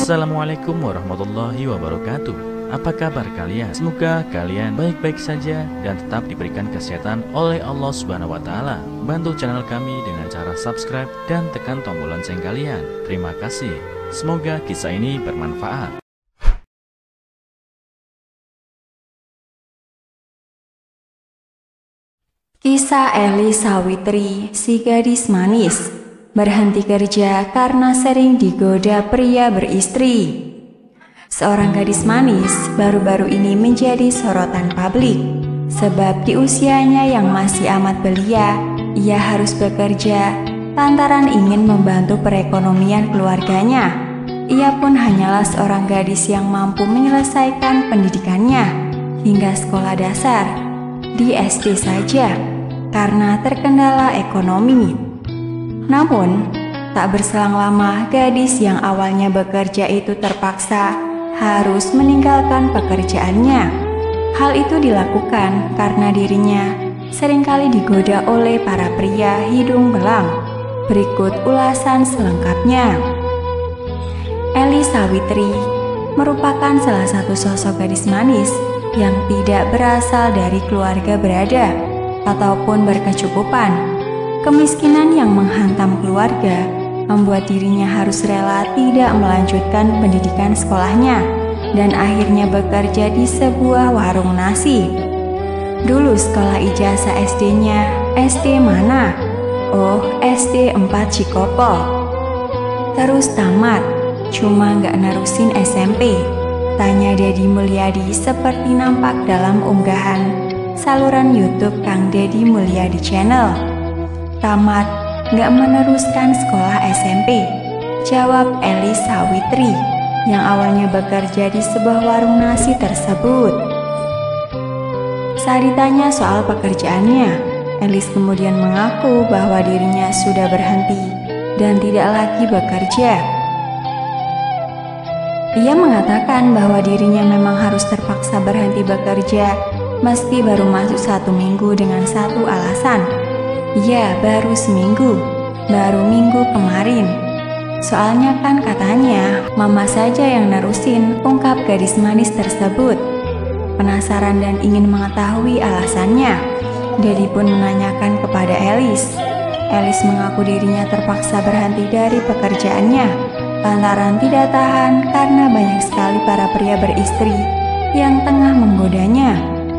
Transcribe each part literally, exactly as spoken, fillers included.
Assalamualaikum warahmatullahi wabarakatuh. Apa kabar kalian? Semoga kalian baik-baik saja dan tetap diberikan kesehatan oleh Allah Subhanahu wa Ta'ala. Bantu channel kami dengan cara subscribe dan tekan tombol lonceng kalian. Terima kasih. Semoga kisah ini bermanfaat. Kisah Eli Sawitri, si gadis manis, berhenti kerja karena sering digoda pria beristri. Seorang gadis manis baru-baru ini menjadi sorotan publik, sebab di usianya yang masih amat belia, ia harus bekerja lantaran ingin membantu perekonomian keluarganya. Ia pun hanyalah seorang gadis yang mampu menyelesaikan pendidikannya hingga sekolah dasar di S D saja karena terkendala ekonomi. Namun, tak berselang lama gadis yang awalnya bekerja itu terpaksa harus meninggalkan pekerjaannya. Hal itu dilakukan karena dirinya seringkali digoda oleh para pria hidung belang. Berikut ulasan selengkapnya. Eli Sawitri merupakan salah satu sosok gadis manis yang tidak berasal dari keluarga berada ataupun berkecukupan. Kemiskinan yang menghantam keluarga membuat dirinya harus rela tidak melanjutkan pendidikan sekolahnya dan akhirnya bekerja di sebuah warung nasi. Dulu sekolah ijazah S D-nya, S D mana? Oh, S D empat Cikopo. Terus tamat, cuma nggak nerusin S M P. Tanya Deddy Mulyadi seperti nampak dalam unggahan saluran YouTube Kang Deddy Mulyadi Channel. Tamat, nggak meneruskan sekolah S M P, jawab Eli Sawitri yang awalnya bekerja di sebuah warung nasi tersebut. Saat ditanya soal pekerjaannya, Elis kemudian mengaku bahwa dirinya sudah berhenti dan tidak lagi bekerja. Ia mengatakan bahwa dirinya memang harus terpaksa berhenti bekerja meski baru masuk satu minggu dengan satu alasan. Ya, baru seminggu, baru minggu kemarin. Soalnya kan katanya mama saja yang nerusin, ungkap gadis manis tersebut. Penasaran dan ingin mengetahui alasannya, Deddy pun menanyakan kepada Elis. Elis mengaku dirinya terpaksa berhenti dari pekerjaannya lantaran tidak tahan karena banyak sekali para pria beristri yang tengah menggodanya.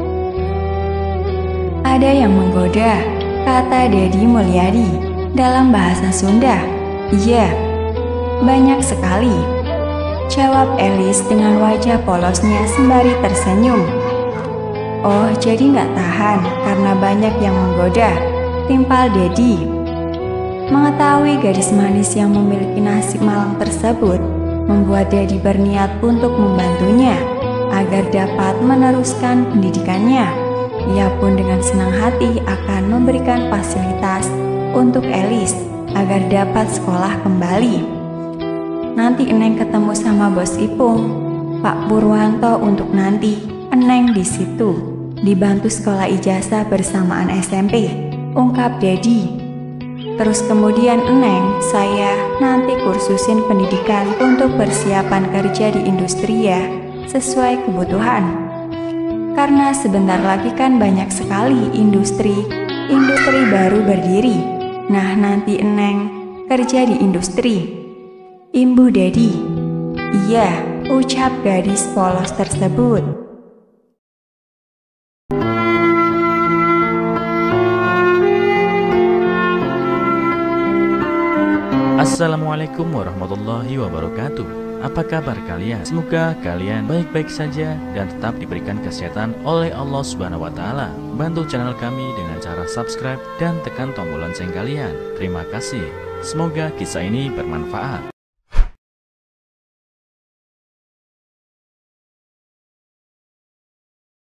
Ada yang menggoda, kata Deddy Mulyadi dalam bahasa Sunda. Iya, banyak sekali, jawab Elis dengan wajah polosnya sembari tersenyum. Oh, jadi nggak tahan karena banyak yang menggoda, timpal Deddy. Mengetahui gadis manis yang memiliki nasib malang tersebut membuat Deddy berniat untuk membantunya agar dapat meneruskan pendidikannya. Ia pun dengan senang hati akan memberikan fasilitas untuk Elis agar dapat sekolah kembali. Nanti Eneng ketemu sama bos Ipung, Pak Purwanto, untuk nanti Eneng di situ dibantu sekolah ijazah bersamaan S M P, ungkap Deddy. Terus kemudian Eneng, saya nanti kursusin pendidikan untuk persiapan kerja di industri ya, sesuai kebutuhan. Karena sebentar lagi kan banyak sekali industri, industri baru berdiri. Nah, nanti Eneng kerja di industri, imbu Deddy. Iya, ucap gadis polos tersebut. Assalamualaikum warahmatullahi wabarakatuh. Apa kabar kalian? Semoga kalian baik-baik saja dan tetap diberikan kesehatan oleh Allah Subhanahu wa Ta'ala. Bantu channel kami dengan cara subscribe dan tekan tombol lonceng kalian. Terima kasih. Semoga kisah ini bermanfaat.